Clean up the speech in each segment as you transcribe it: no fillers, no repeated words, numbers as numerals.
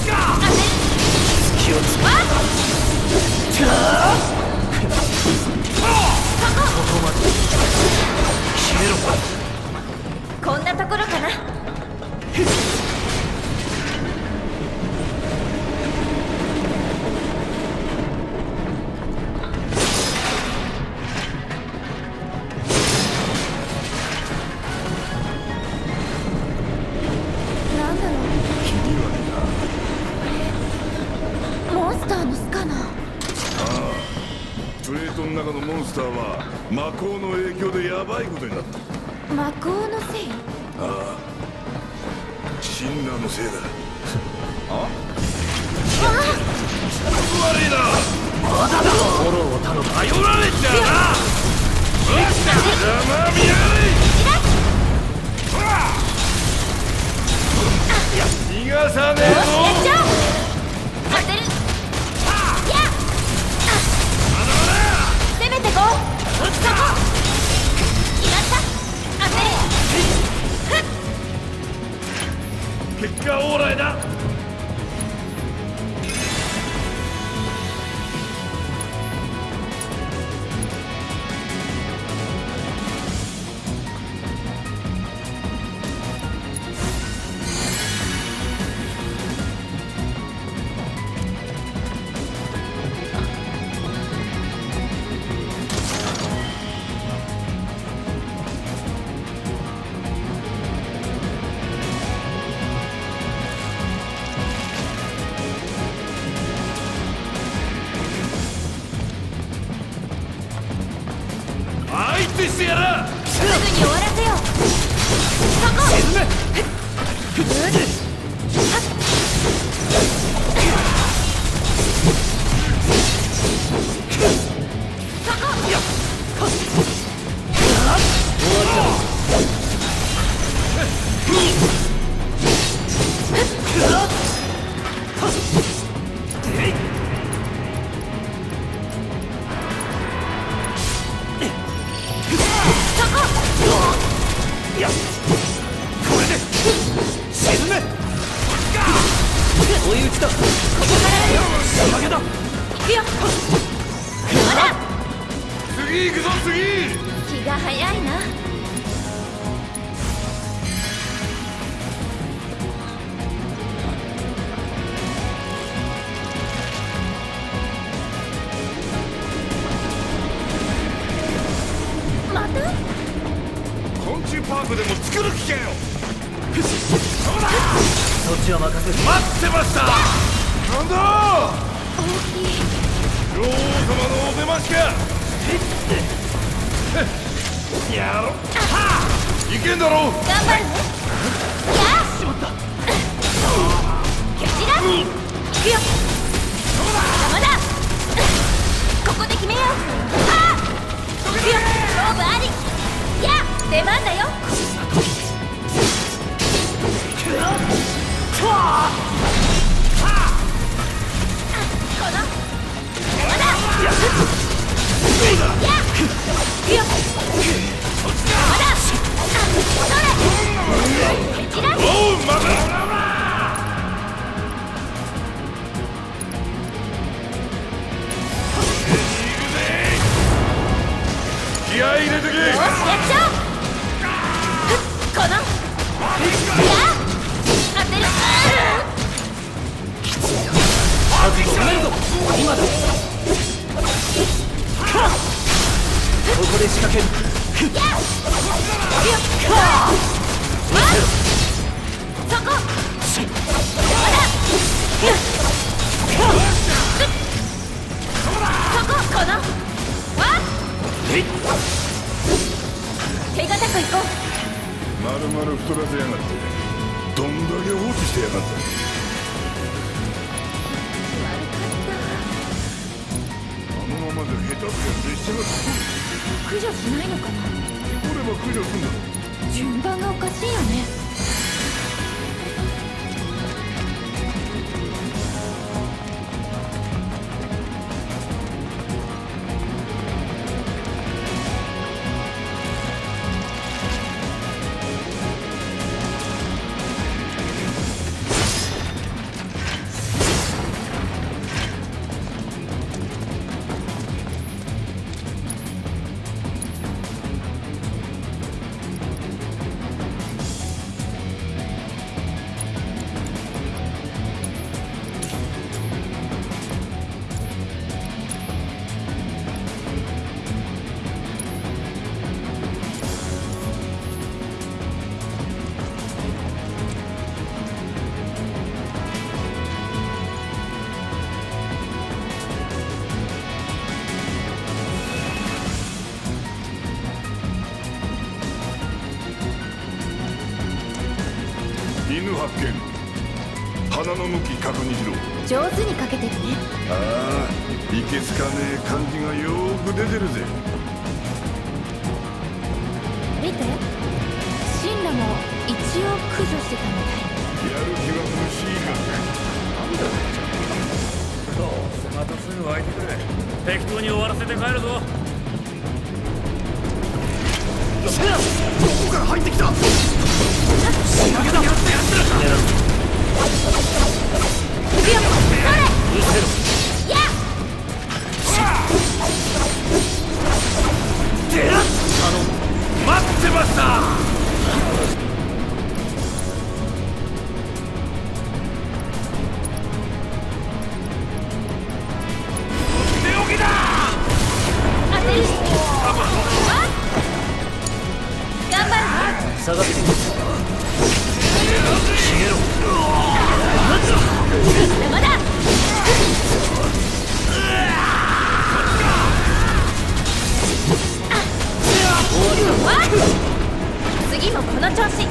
隙をつく。ここまで消えろ。 こんなところかな。なんだろう。 気にはモンスターの巣かな。 プレートの中のモンスターは魔法の影響でヤバいことになった。 魔法のせい。 ああ、シンナーのせいだ。あ？悪いな。 まだだ。フォローを頼む。 頼られちゃうな。邪魔見やがれ。逃がさねえぞ。 やっちゃおう。当てる。やっ。攻めてこう。そこ。決まった。当てる。 結果オーライだ。相手してやら。 すぐに終わらせよう。そこ。 沈め。追い打ちだ。ここから仕掛けだ。 行くよ。まだ。 次行くぞ次。 気が早いな。また？ 昆虫パークでも作る気かよ。そうだ。 そっちは任せる。 待ってました。なんだ。 大きい。 女王様のお出ましか。やろ。いけんだろ。 頑張るね。やあ。 しまった。 蹴散らす。行くよ。まだ。ここで決めよう。はあ。行くよ。勝負あり。やあ。出番だよ。この。まだ。やあ。行くよ。まだ。それ。蹴散らす。 おう、まだ。気合い入れてけ。 よし、やっちゃおう。この。やあ。当てる。 覚悟めんぞ。今だ。ここで仕掛ける。 やあ。行くよ。そこ。まだ。そこ。この。わっ。手堅く行こう。 まるまる太らせやがって。どんだけ放置してやがった。あのままじゃ下手すりゃ列車が突っ駆除しないのかな。 込む。来れば駆除すんだろ。 順番がおかしいよね。 犬発見。鼻の向き確認しろ。 上手にかけてるね。 ああ、いけつかねえ感じがよーく出てるぜ。 見て、シンラも一応駆除してたみたい。 やる気は欲しいが。なんだね。 どうせまたすぐ湧いてくる。適当に終わらせて帰るぞ。どこから入ってきた。仕掛けだ。やってやつらか。 行くよ、それ。 うせろ。 やっ。 てらっ。待ってました。下がって消えろ。 まだ。次もこの調子。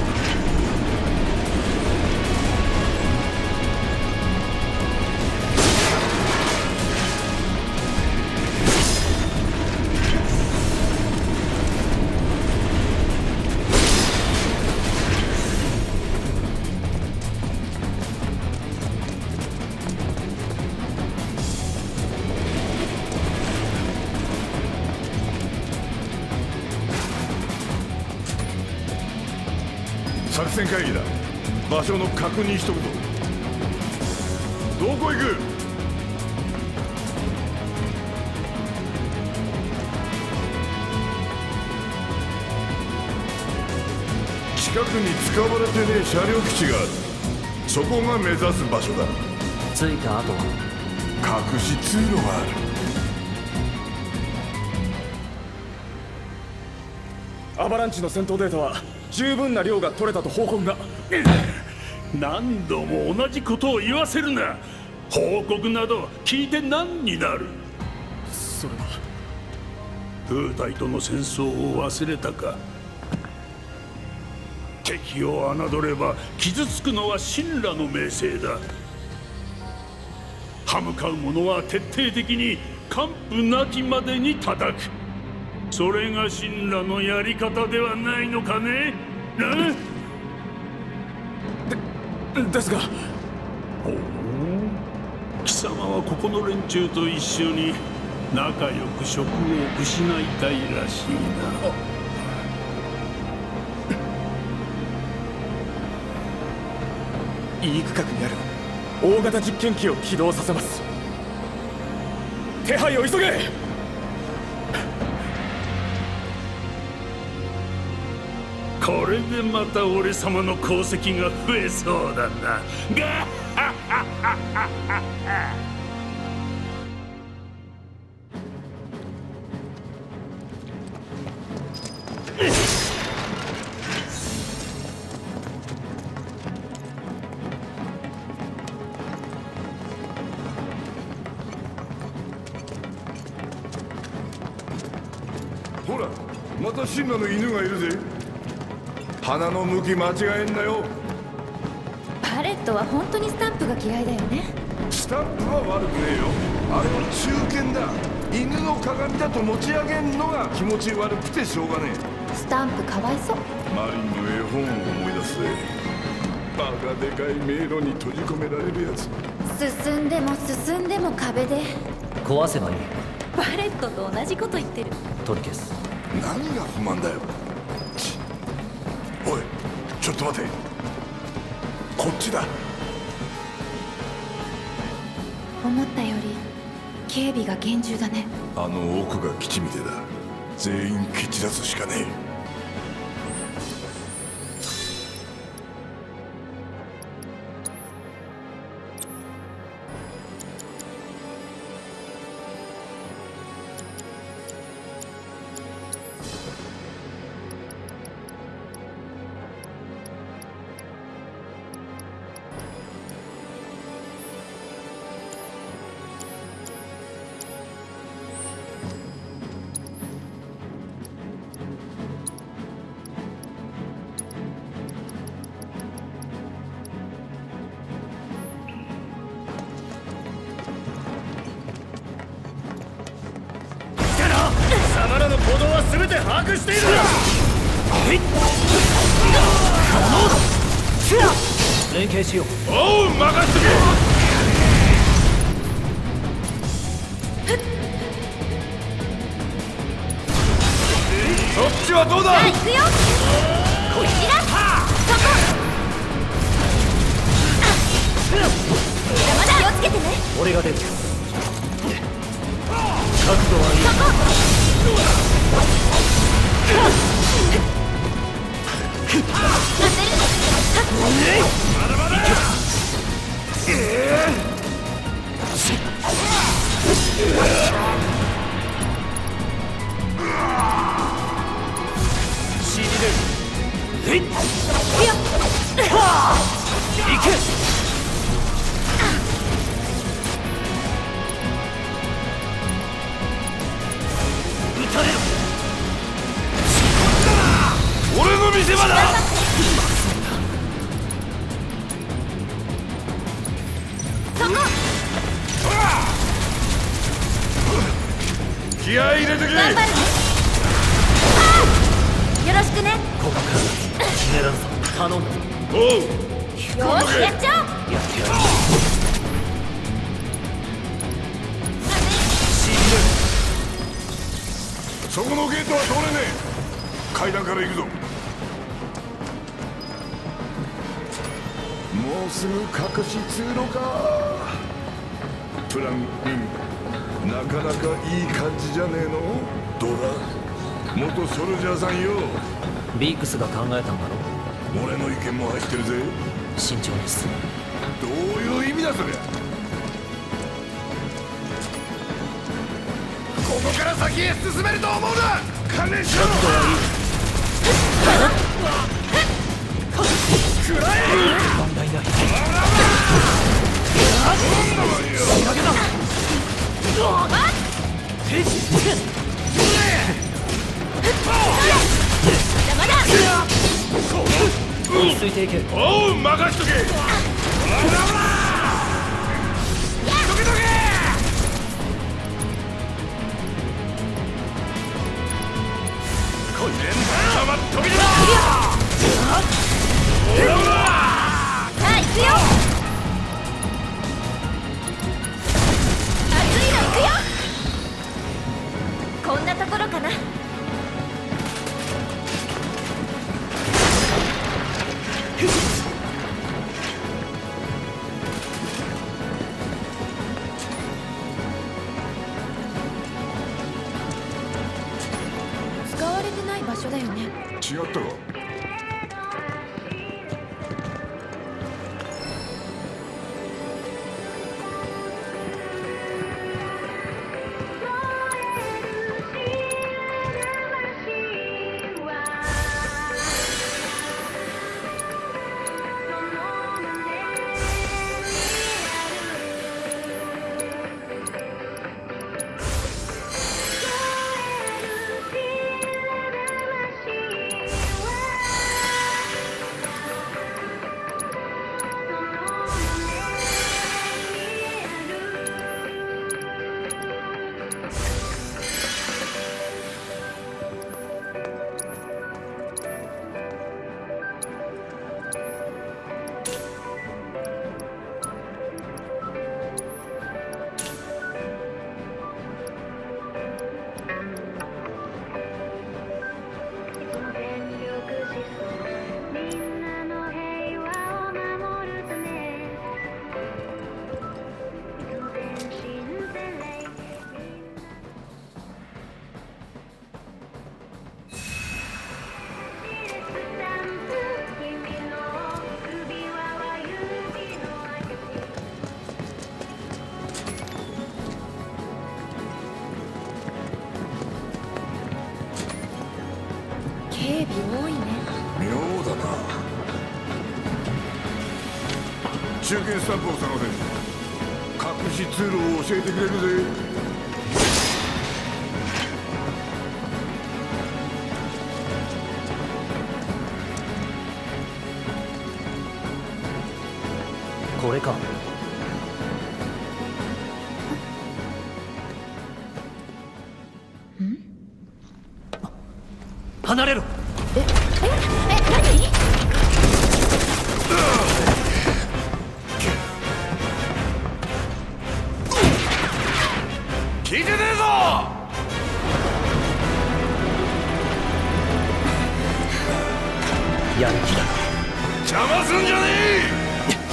作戦会議だ。場所の確認しとくぞ。どこ行く。近くに使われてねえ車両基地がある。そこが目指す場所だ。 着いた後は隠し通路がある。 アバランチの戦闘データは十分な量が取れたと報告が。 何度も同じことを言わせるな。報告など聞いて何になる。 それは空隊との戦争を忘れたか。敵を侮れば傷つくのは神羅の名声だ。歯向かう者は徹底的に完膚なきまでに叩く。それが神羅のやり方ではないのかね。 ですが。 ほう、貴様はここの連中と一緒に仲良く職を失いたいらしいな。 E区画にある大型実験機を起動させます。手配を急げ。 これでまた俺様の功績が増えそうだな。ガッハッハッハッハッハ。 ほら、また神羅の犬がいるぜ。鼻の向き間違えんなよ。 パレットは本当にスタンプが嫌いだよね。 スタンプは悪くねえよ。あれは中堅だ。犬の鏡だと持ち上げんのが気持ち悪くてしょうがねえ。 スタンプかわいそう。 マリンの絵本を思い出すぜ。バカでかい迷路に閉じ込められるやつ。 進んでも進んでも壁で。 壊せばいい。 パレットと同じこと言ってる。 取り消す。 何が不満だよ。おい、ちょっと待て。こっちだ。 思ったより警備が厳重だね。 あの奥が基地みてえだ。全員蹴散らすしかねえ。 全て把握している。連携しよう。 おう、任せとけ。そっちはどうだ。 さあ行くよ。こちらそこ。邪魔だ。気をつけてね。 俺が出る。角度はいい。 そこ。当てる。 まだまだ。 しびれる。えいっ。 行くよ。 行け。撃たれろ。 俺の見せ場だ。 そこ。 気合い入れてけ。 頑張るね。よろしくね。 ここから決めらんぞ。頼んだ。 おう、 よしやっちゃおう。 やってやる。 そこのゲートは通れねえ。階段から行くぞ。もうすぐ隠し通路か。プランなかなかいい感じじゃねえの。どうだ、元ソルジャーさんよ。 ビークスが考えたんだろ。 俺の意見も入ってるぜ。 慎重に進む。 どういう意味だそりゃ。ここから先へ進めると思うな。金しろ。 食らえ。問題ない。仕掛けだ。 邪魔だ。 落ち着いていけ。 おう、任しとけ。飛び出さあ行くよ。熱いの行くよ。こんなところかな。使われてない場所だよね。 違ったか。 警備多いね。 妙だな。中堅スタンプを探せ。隠し通路を教えてくれるぜ。 これか。 離れろ。 何？ 聞いてねえぞ。 やる気だ。 邪魔すんじゃねえ。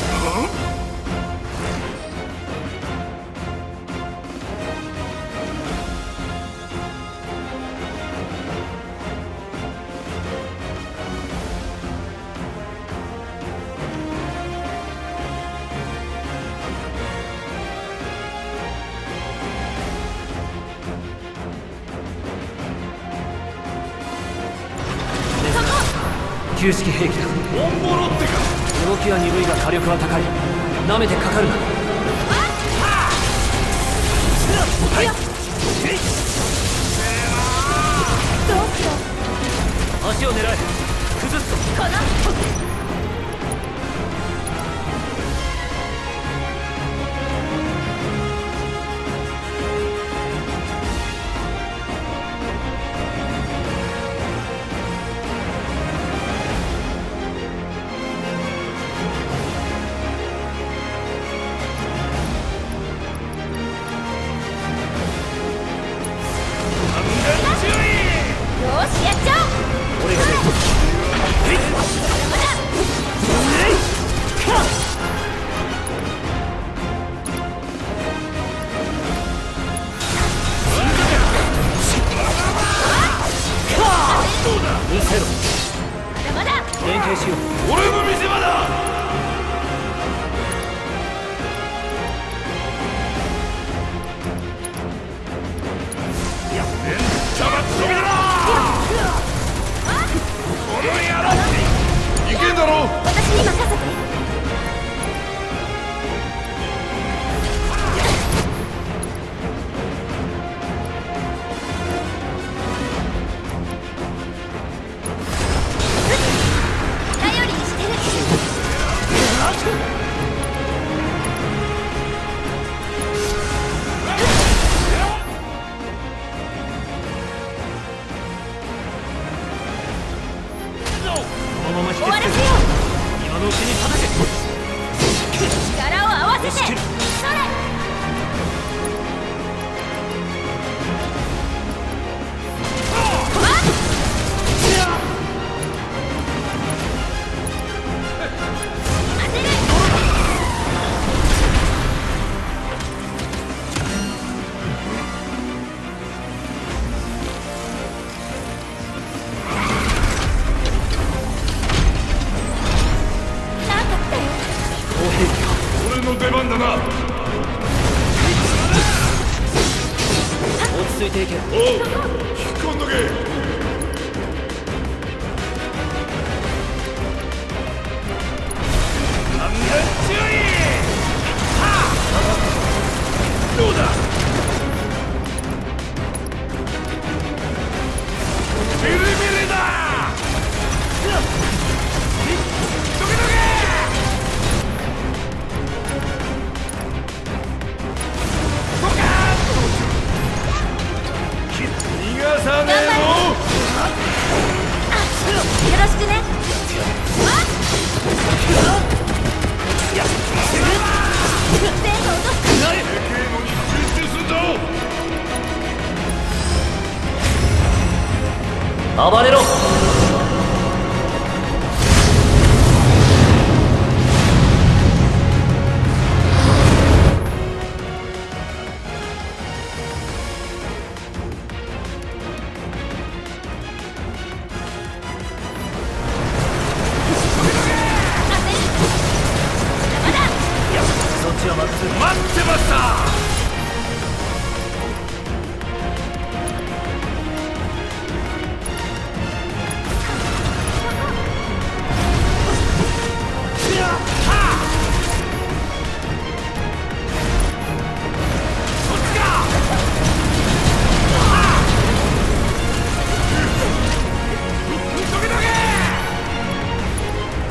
旧式兵器だ。 オンボロってか。 動きは鈍いが火力は高い。舐めてかかるな。はい。足を狙え。崩すぞ。 このよしやっちゃおう。 俺が出る。 まだ見せろ。 まだ連携しよう。 俺の見せ場だ。いけんだろ。 私に任せて。頼りにしてる。 このまま引き終わらせよう。 今のうちに叩け。 力を合わせて。 押し切る。 それ。当てる。なかったよ。 砲兵器か。 俺の出番だな。 落ち着いていけ。 おう、引っ込んどけ。どうだ。ビリビリだ。どけどけ。逃がさねえぞ。 よろしくね。全部落とす。 でけえのに集中すんぞ。 暴れろ。そっちは任せる。 待ってました。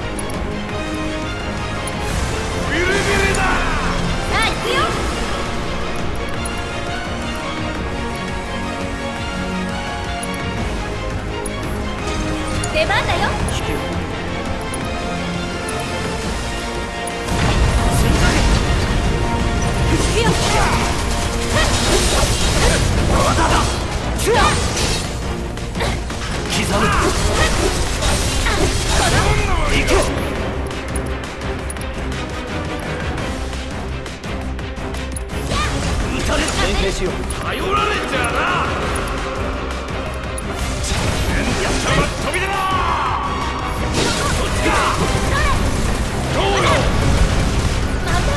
さあ行くよ。 しよう。頼られちゃな。やったら飛び出ろ。そっちか。どうよ。 また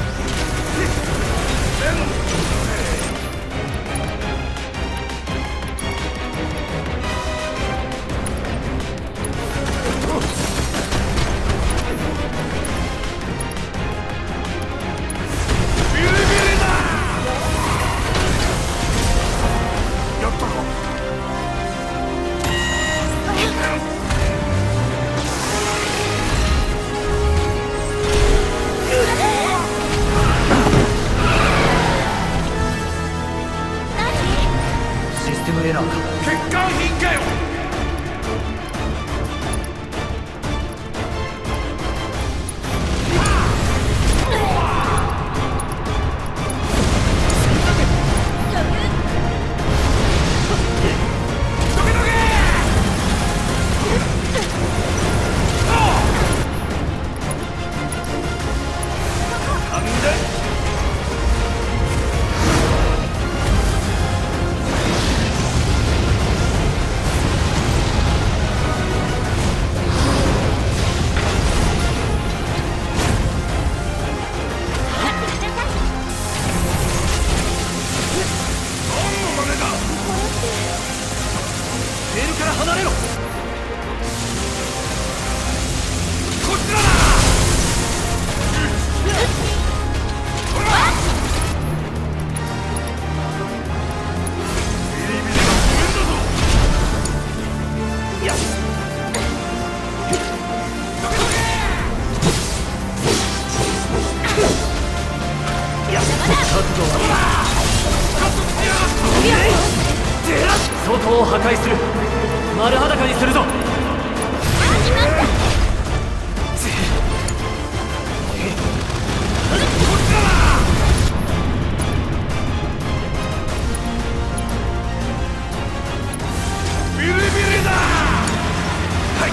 エラーか。欠陥品かよ。外を破壊する。丸裸にするぞ。ビリビリだ。はい。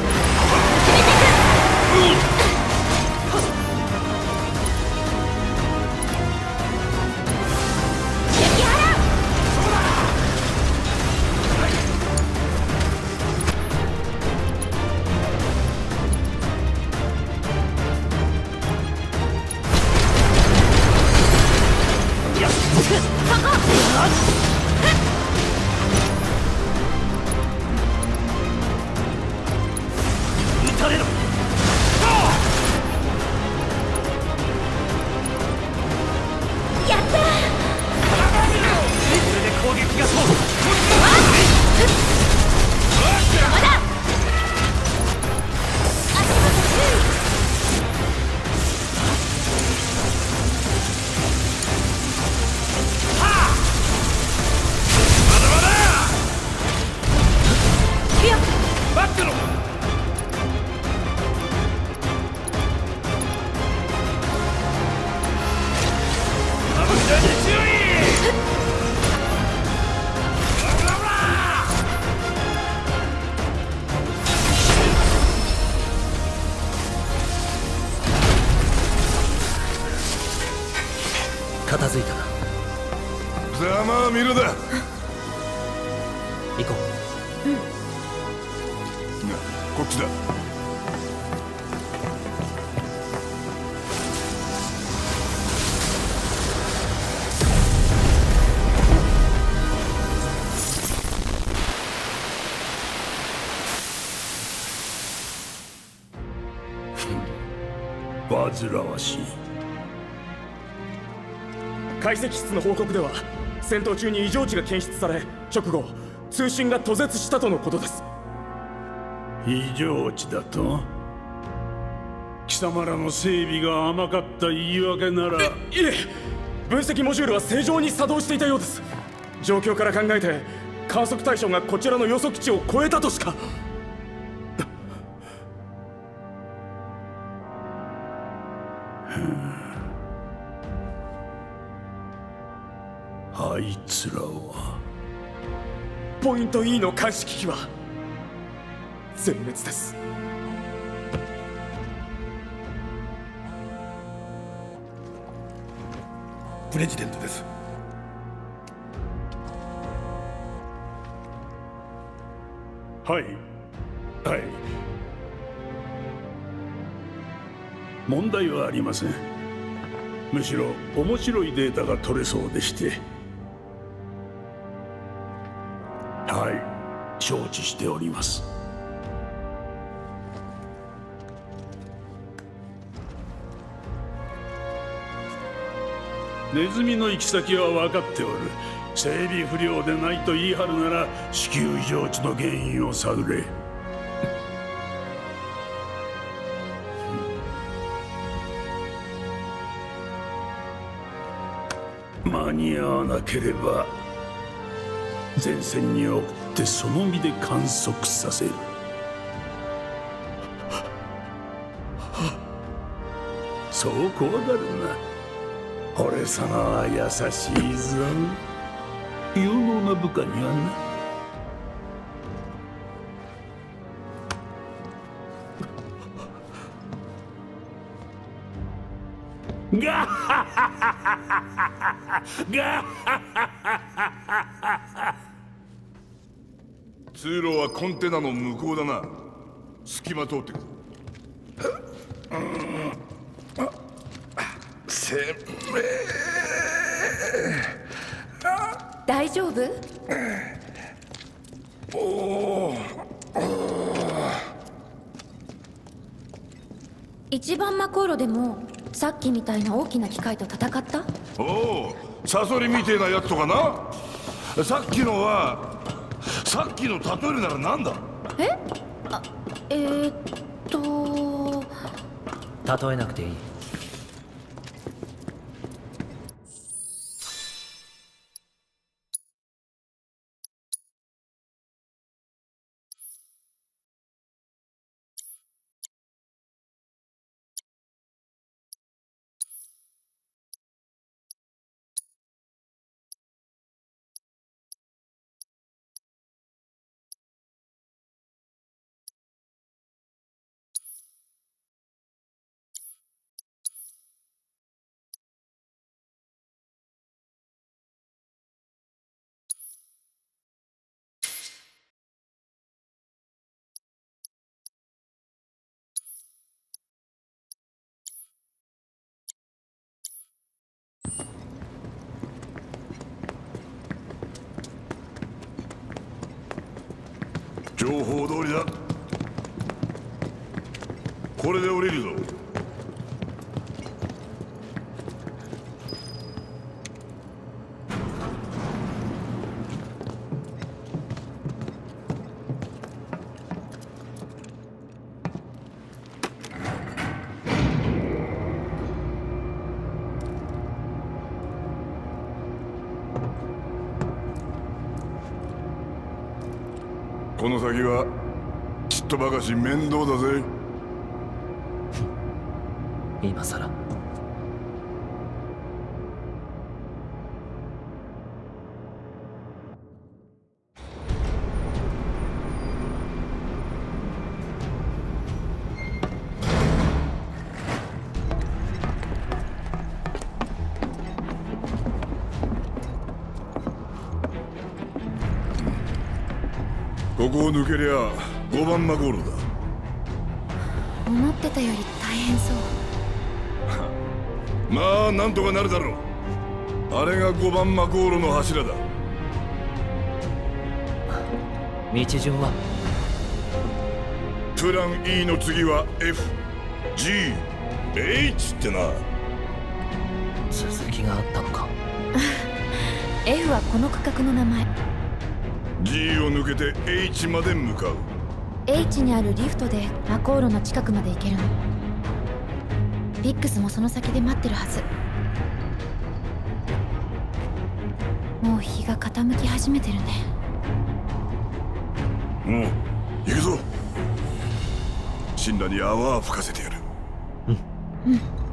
片付いたな。 ざまあ見るだ。 行こう。 こっちだ。 煩わしい。 解析室の報告では戦闘中に異常値が検出され、直後通信が途絶したとのことです。 異常値だと？貴様らの整備が甘かった言い訳なら。 いえ、分析モジュールは正常に作動していたようです。状況から考えて観測対象がこちらの予測値を超えたとしか。 あいつらは。 ポイント E の監視機器は全滅です。 プレジデントです。 はいはい、問題はありません。むしろ面白いデータが取れそうでして。はい、承知しております。ネズミの行き先は分かっておる。整備不良でないと言い張るなら子宮異常値の原因を探れ。間に合わなければ前線に送ってその身で観測させる。そう怖がるな。俺様は優しいぞ。有能な部下にはな。ガッハハハハガッハハハ。 通路はコンテナの向こうだな。隙間通ってくる。せめ大丈夫？一番魔航路でもさっきみたいな大きな機械と戦った？ おお、サソリみてえなやつとかな。さっきのはさっきの例えるならなんだ？ え？あ、 例えなくていい。 情報通りだ。これで降りるぞ。この先はちっとばかし面倒だぜ。 今さら。 ここを抜けりゃ5番マゴールだ。 思ってたより大変そう。 まあなんとかなるだろう。あれが5番マゴールの柱だ。 道順はプラン E の次は FGH ってな。 続きがあったのか。 F はこの区画の名前。 G を抜けて H まで向かう。 H にあるリフトで魔航路の近くまで行けるの。ビックスもその先で待ってるはず。もう日が傾き始めてるね。 もう行くぞ。神羅に泡は吹かせてやる。 うん。